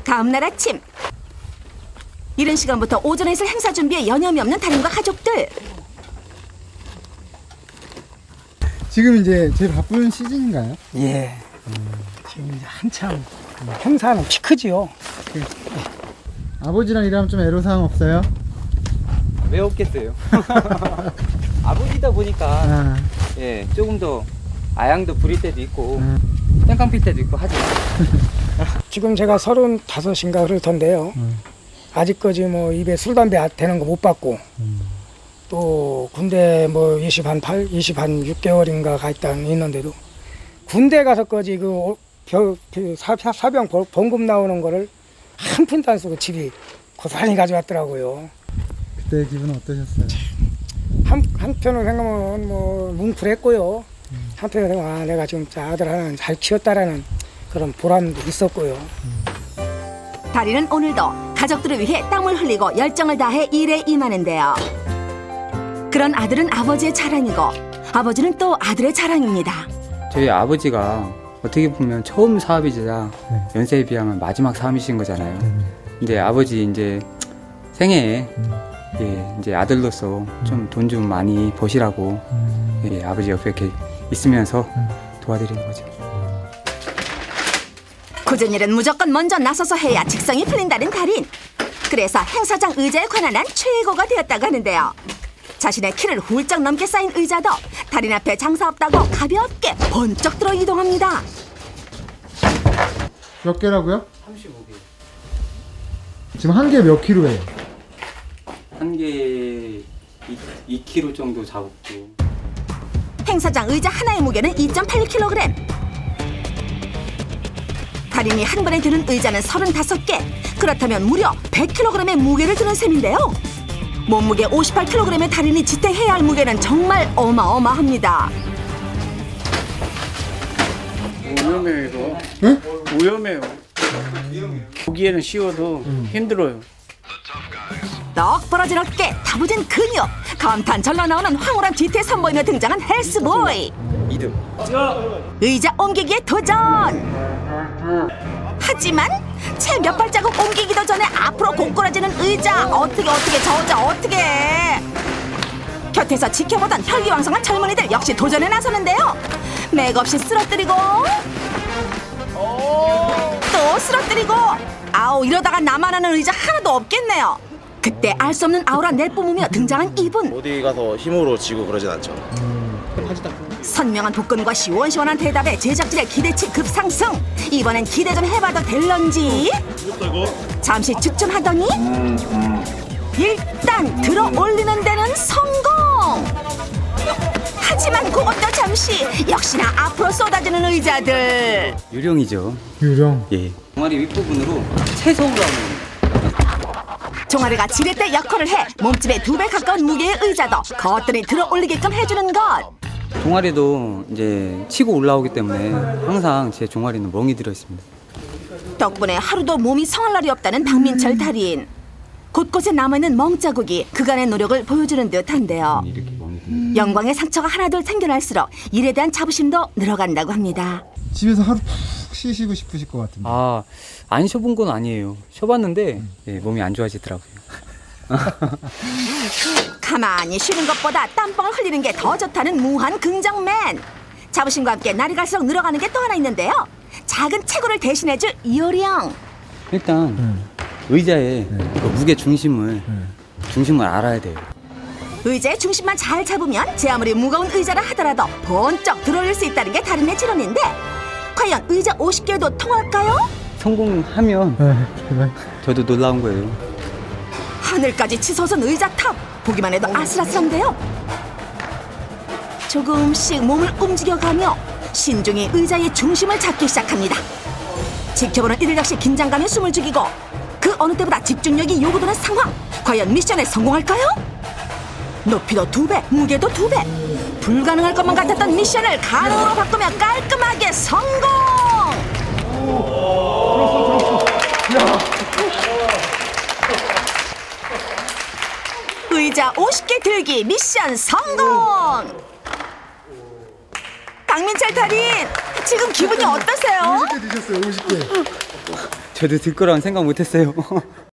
다음 날 아침 이른 시간부터 오전에 있을 행사 준비에 여념이 없는 달인과 가족들. 지금 이제 제일 바쁜 시즌인가요? 예. 지금 이제 한참 행사는 키 크지요. 아버지랑 일하면 좀 애로사항 없어요? 왜 없겠어요? 아버지다 보니까 예, 조금 더 아양도 부릴 때도 있고 땡깡 필 때도 있고 하죠. 지금 제가 35인가 그럴 텐데요. 아직까지 뭐 입에 술 담배 되는 거 못 받고 또 군대 뭐 26개월인가 가 있는데도 군대 가서까지 사병 봉급 나오는 거를 한 푼도 안 쓰고 집이 고스란히 가져왔더라고요. 그때 기분은 어떠셨어요? 한편으로 생각하면 뭐 뭉클했고요. 한편으로 생각하면 내가 지금 아들 하나 잘 키웠다라는 그런 보람도 있었고요. 달인은 오늘도 가족들을 위해 땀을 흘리고 열정을 다해 일에 임하는데요. 그런 아들은 아버지의 자랑이고 아버지는 또 아들의 자랑입니다. 저희 아버지가 어떻게 보면 처음 사업이자 연세에 비하면 마지막 사업이신 거잖아요. 근데 아버지 이제 생애에 예, 이제 아들로서 좀 돈 좀 많이 버시라고 예, 아버지 옆에 이렇게 있으면서 도와드리는 거죠. 굳은 일은 무조건 먼저 나서서 해야 직성이 풀린다는 달인. 그래서 행사장 의자에 관한한 최고가 되었다고 하는데요. 자신의 키를 훌쩍 넘게 쌓인 의자도 달인 앞에 장사 없다고 가볍게 번쩍 들어 이동합니다. 몇 개라고요? 35개. 지금 한 개 몇 킬로예요? 한 개 2kg 정도 잡고. 행사장 의자 하나의 무게는 2.8kg. 달인이 한 번에 드는 의자는 35개. 그렇다면 무려 100kg의 무게를 드는 셈인데요. 몸무게 58kg의 달인이 지탱해야 할 무게는 정말 어마어마합니다. 위험해요 이거. 응? 위험해요. 보기에는 쉬워도 힘들어요. 떡 벌어진 어깨, 다부진 근육, 감탄 절로 나오는 황홀한 뒤태 선보이며 등장한 헬스보이. 2등. 의자 옮기기에 도전! 하지만 채 몇 발자국 옮기기도 전에 앞으로 고꾸라지는 의자. 어떻게 저 의자 어떻게 곁에서 지켜보던 혈기왕성한 젊은이들 역시 도전에 나서는데요. 맥없이 쓰러뜨리고 또 쓰러뜨리고. 아우, 이러다가 나만 하는 의자 하나도 없겠네요. 그때 알 수 없는 아우라 내뿜으며 등장한 이분. 어디 가서 힘으로 지고 그러진 않죠. 선명한 복근과 시원시원한 대답에 제작진의 기대치 급상승. 이번엔 기대 좀 해봐도 될런지. 잠시 주춤하더니 일단 들어 올리는 데는 성공. 하지만 그것도 잠시. 역시나 앞으로 쏟아지는 의자들. 유령이죠. 유령. 예. 종아리 윗부분으로 채소 올라오는. 종아리가 지렛대 역할을 해 몸집의 2배 가까운 무게의 의자도 거뜬히 들어 올리게끔 해주는 것. 종아리도 이제 치고 올라오기 때문에 항상 제 종아리는 멍이 들어 있습니다. 덕분에 하루도 몸이 성할 날이 없다는 박민철 달인. 곳곳에 남아있는 멍자국이 그간의 노력을 보여주는 듯한데요. 이렇게 멍이 들어. 영광의 상처가 하나둘 생겨날수록 일에 대한 자부심도 늘어간다고 합니다. 집에서 하루 푹 쉬시고 싶으실 것 같은데. 아, 안 쉬어본 건 아니에요. 쉬어봤는데 예, 몸이 안 좋아지더라고요. 가만히 쉬는 것보다 땀방울 흘리는 게 더 좋다는 무한 긍정맨. 자부심과 함께 날이 갈수록 늘어가는 게 또 하나 있는데요. 작은 체구를 대신해줄 요령. 일단 의자의 그 무게 중심을 알아야 돼요. 의자의 중심만 잘 잡으면 제 아무리 무거운 의자라 하더라도 번쩍 들어올릴 수 있다는 게 달인의 지론인데, 과연 의자 50개도 통할까요? 성공하면 제발. 저도 놀라운 거예요. 하늘까지 치솟은 의자 탑. 보기만 해도 아슬아슬한데요. 조금씩 몸을 움직여가며 신중히 의자의 중심을 잡기 시작합니다. 지켜보는 이들 역시 긴장감에 숨을 죽이고 그 어느 때보다 집중력이 요구되는 상황. 과연 미션에 성공할까요? 높이도 2배, 무게도 2배. 불가능할 것만 같았던 미션을 가능으로 바꾸며 깔끔하게 성공! 의자 50개 들기 미션 성공! 박민철 달인, 지금 기분이 어떠세요? 50개 드셨어요, 50개. 저도 들 거라는 생각 못 했어요.